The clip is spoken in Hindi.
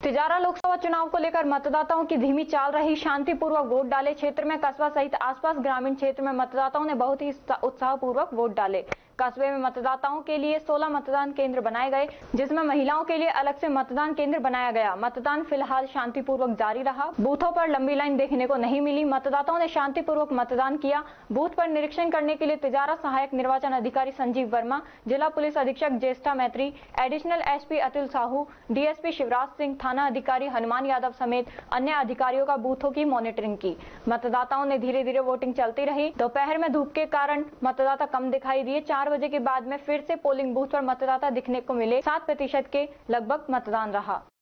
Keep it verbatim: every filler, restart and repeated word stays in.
तिजारा लोकसभा चुनाव को लेकर मतदाताओं की धीमी चाल रही। शांतिपूर्वक वोट डाले। क्षेत्र में कस्बा सहित आसपास ग्रामीण क्षेत्र में मतदाताओं ने बहुत ही उत्साहपूर्वक वोट डाले। कस्बे में मतदाताओं के लिए सोलह मतदान केंद्र बनाए गए, जिसमें महिलाओं के लिए अलग से मतदान केंद्र बनाया गया। मतदान फिलहाल शांतिपूर्वक जारी रहा। बूथों पर लंबी लाइन देखने को नहीं मिली। मतदाताओं ने शांतिपूर्वक मतदान किया। बूथ पर निरीक्षण करने के लिए तिजारा सहायक निर्वाचन अधिकारी संजीव वर्मा, जिला पुलिस अधीक्षक Jyeshtha Maitri, additional SP Atul Sahu, DSP Shivraj Singh, थाना अधिकारी हनुमान यादव समेत अन्य अधिकारियों का बूथों की मॉनिटरिंग की। मतदाताओं ने धीरे धीरे वोटिंग चलती रही। दोपहर में धूप के कारण मतदाता कम दिखाई दिए। चार बजे के बाद में फिर से पोलिंग बूथ पर मतदाता दिखने को मिले। सात प्रतिशत के लगभग मतदान रहा।